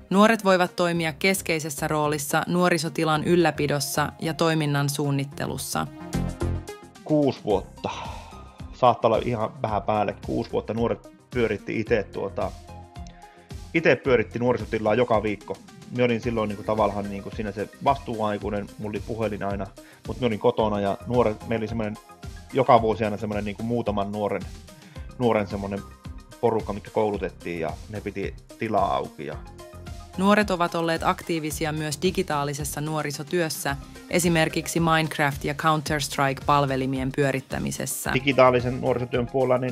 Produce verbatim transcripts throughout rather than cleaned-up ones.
Nuoret voivat toimia keskeisessä roolissa nuorisotilan ylläpidossa ja toiminnan suunnittelussa. Kuusi vuotta. Saattaa olla ihan vähän päälle. Kuusi vuotta nuoret pyöritti itse tuota, itse pyöritti nuorisotilaa joka viikko. Minä olin silloin niin kuin, tavallaan niin kuin siinä se vastuuaikuinen, mulla oli puhelin aina, mutta minä olin kotona ja nuoret, meillä oli semmoinen, joka vuosi aina semmoinen niin kuin muutaman nuoren, nuoren semmoinen porukka, mikä koulutettiin ja ne piti tilaa auki. Ja... Nuoret ovat olleet aktiivisia myös digitaalisessa nuorisotyössä, esimerkiksi Minecraft- ja Counter-Strike-palvelimien pyörittämisessä. Digitaalisen nuorisotyön puolella niin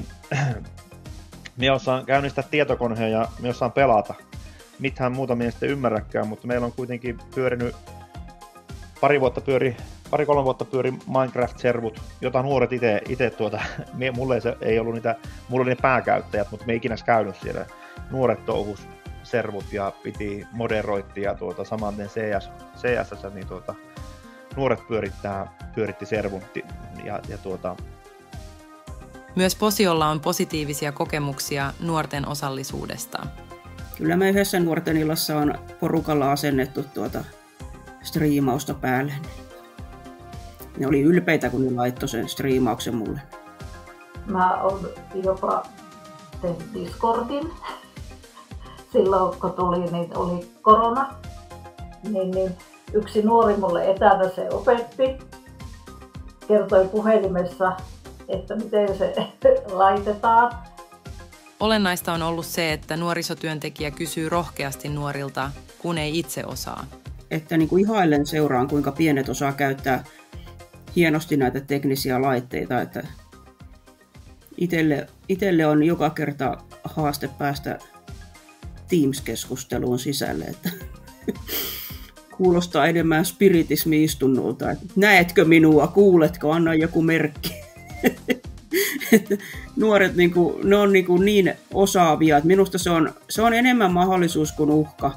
minä osaan käynnistää tietokoneen ja minä osaan pelata. Mitään muuta minä en sitten ymmärräkään, mutta meillä on kuitenkin pyörinyt, pari vuotta pyöri, pari kolme vuotta pyöri Minecraft-servut, jota nuoret itse, itse tuota, mulle ei, se, ei ollut niitä, mulla oli ne pääkäyttäjät, mutta me ei ikinä käynyt siellä. Nuoret touhus servut ja piti moderoitti ja tuota, samaten C S, C S S, niin tuota, nuoret pyörittää, pyöritti servun ja, ja tuota, Myös Posiolla on positiivisia kokemuksia nuorten osallisuudesta. Kyllä me yhdessä nuorten illassa on porukalla asennettu tuota striimausta päälle. Ne oli ylpeitä, kun ne laittoi sen striimauksen mulle. Mä oon jopa tehnyt Discordin. Silloin kun tuli, niin oli korona. Niin, niin yksi nuori mulle etänä se opetti. Kertoi puhelimessa, että miten se laitetaan. Olennaista on ollut se, että nuorisotyöntekijä kysyy rohkeasti nuorilta, kun ei itse osaa. Että niin kuin ihaillen seuraan, kuinka pienet osaa käyttää hienosti näitä teknisiä laitteita. Että itelle, itelle on joka kerta haaste päästä Teams-keskusteluun sisälle. Että kuulostaa enemmän spiritismi-istunnulta. Näetkö minua, kuuletko, anna joku merkki. Että nuoret niin, kuin, ne on niin, kuin niin osaavia, että minusta se on, se on enemmän mahdollisuus kuin uhka.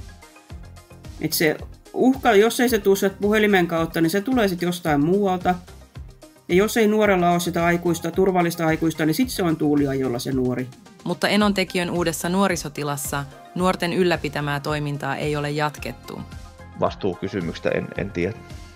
Että se uhka, jos ei se tule sieltä puhelimen kautta, niin se tulee sitten jostain muualta. Ja jos ei nuorella ole sitä aikuista, turvallista aikuista, niin sitten se on tuuliajolla se nuori. Mutta Enontekiön uudessa nuorisotilassa nuorten ylläpitämää toimintaa ei ole jatkettu. Vastuukysymystä en, en tiedä.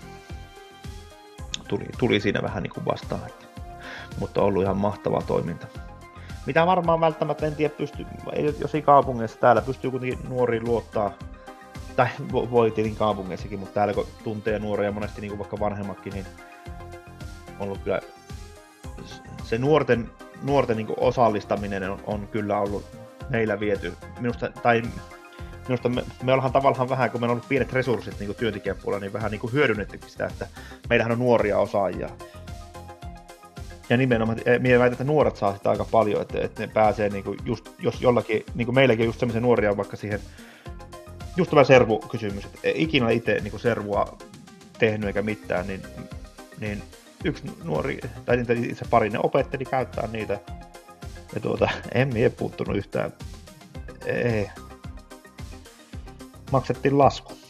Tuli, tuli siinä vähän niin kuin vastaan. Mutta on ollut ihan mahtavaa toiminta. Mitä varmaan välttämättä en tiedä, pysty, jos ei kaupungeissa, täällä pystyy kuitenkin nuoriin luottaa, tai voi tietenkin kaupungeissakin, mutta täällä kun tuntee nuoria monesti niin kuin vaikka vanhemmatkin, niin on ollut kyllä se nuorten, nuorten niin kuin osallistaminen on, on kyllä ollut meillä viety. Minusta, tai minusta me, me ollaan tavallaan vähän, kun meillä on ollut pienet resurssit niin kuin työntekijäpuolella, niin vähän niin kuin hyödynnettykin sitä, että meillähän on nuoria osaajia. Ja nimenomaan, minä väitän, että nuoret saa sitä aika paljon, että, että ne pääsee, niin kuin just, jos jollakin, niin kuin meilläkin just semmoisia nuoria on vaikka siihen, just tämä servukysymys, että ikinä itse niin kuin servua tehnyt eikä mitään, niin, niin yksi nuori, tai itse pari, ne opetteli käyttää niitä, ja tuota, en minä puuttunut yhtään, ei, maksettiin lasku.